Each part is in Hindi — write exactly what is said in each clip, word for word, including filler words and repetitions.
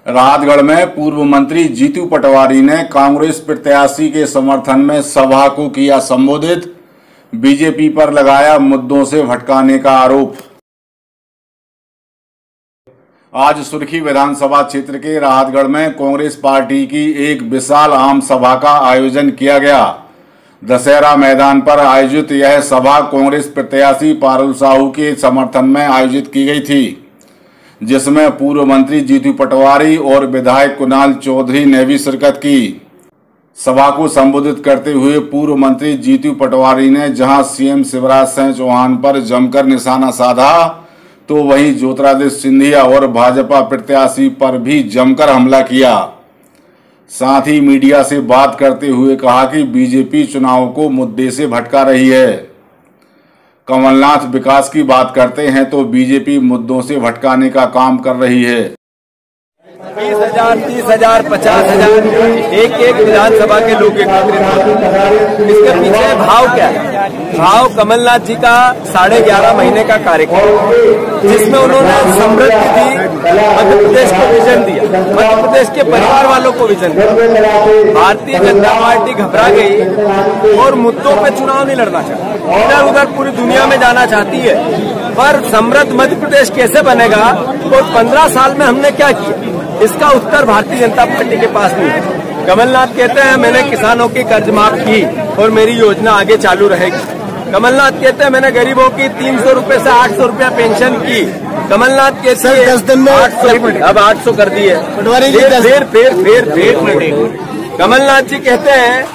राहतगढ़ में पूर्व मंत्री जीतू पटवारी ने कांग्रेस प्रत्याशी के समर्थन में सभा को किया संबोधित। बीजेपी पर लगाया मुद्दों से भटकाने का आरोप। आज सुर्खी विधानसभा क्षेत्र के राहतगढ़ में कांग्रेस पार्टी की एक विशाल आम सभा का आयोजन किया गया। दशहरा मैदान पर आयोजित यह सभा कांग्रेस प्रत्याशी पारुल साहू के समर्थन में आयोजित की गई थी, जिसमें पूर्व मंत्री जीतू पटवारी और विधायक कुणाल चौधरी ने भी शिरकत की। सभा को संबोधित करते हुए पूर्व मंत्री जीतू पटवारी ने जहां सीएम शिवराज सिंह चौहान पर जमकर निशाना साधा, तो वहीं ज्योतिरादित्य सिंधिया और भाजपा प्रत्याशी पर भी जमकर हमला किया। साथ ही मीडिया से बात करते हुए कहा कि बीजेपी चुनाव को मुद्दे से भटका रही है। कमलनाथ विकास की बात करते हैं तो बीजेपी मुद्दों से भटकाने का काम कर रही है। बीस हजार तीस हजार पचास हजार एक एक विधानसभा के लोग एकत्रित होते। इसके पीछे भाव क्या है? भाव कमलनाथ जी का साढ़े ग्यारह महीने का कार्यक्रम, जिसमें उन्होंने समृद्धि दी, मध्य प्रदेश को विजन दिया, मध्य प्रदेश के परिवार वालों को विजन दिया। भारतीय जनता पार्टी घबरा गई और मुद्दों पे चुनाव नहीं लड़ना चाहती, इधर उधर पूरी दुनिया में जाना चाहती है। पर समृद्ध मध्य प्रदेश कैसे बनेगा और पंद्रह साल में हमने क्या किया, इसका उत्तर भारतीय जनता पार्टी के पास नहीं है। कमलनाथ कहते हैं मैंने किसानों की कर्ज माफ की और मेरी योजना आगे चालू रहेगी। कमलनाथ कहते हैं मैंने गरीबों की तीन सौ रूपये से आठ सौ रूपया पेंशन की। कमलनाथ कहते हैं दस दिन में आठ सौ अब आठ सौ कर दी है। फिर फिर फिर फिर फिर कमलनाथ जी कहते हैं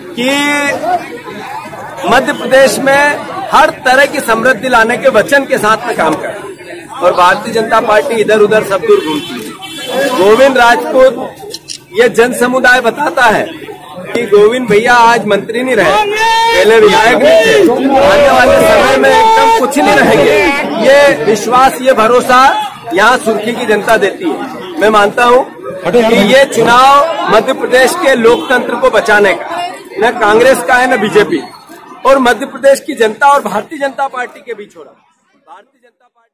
कि मध्य प्रदेश में हर तरह की समृद्धि लाने के वचन के साथ में काम करें, और भारतीय जनता पार्टी इधर उधर सब दूर घूमती है। गोविंद राजपूत ये जन समुदाय बताता है कि गोविंद भैया आज मंत्री नहीं रहे, पहले विधायक नहीं थे, आने वाले समय में एकदम कुछ नहीं रहेंगे। ये विश्वास, ये भरोसा यहाँ सुर्खी की जनता देती है। मैं मानता हूँ कि ये चुनाव मध्य प्रदेश के लोकतंत्र को बचाने का, न कांग्रेस का है न बीजेपी, और मध्य प्रदेश की जनता और भारतीय जनता पार्टी के बीच हो रहा। भारतीय जनता पार्टी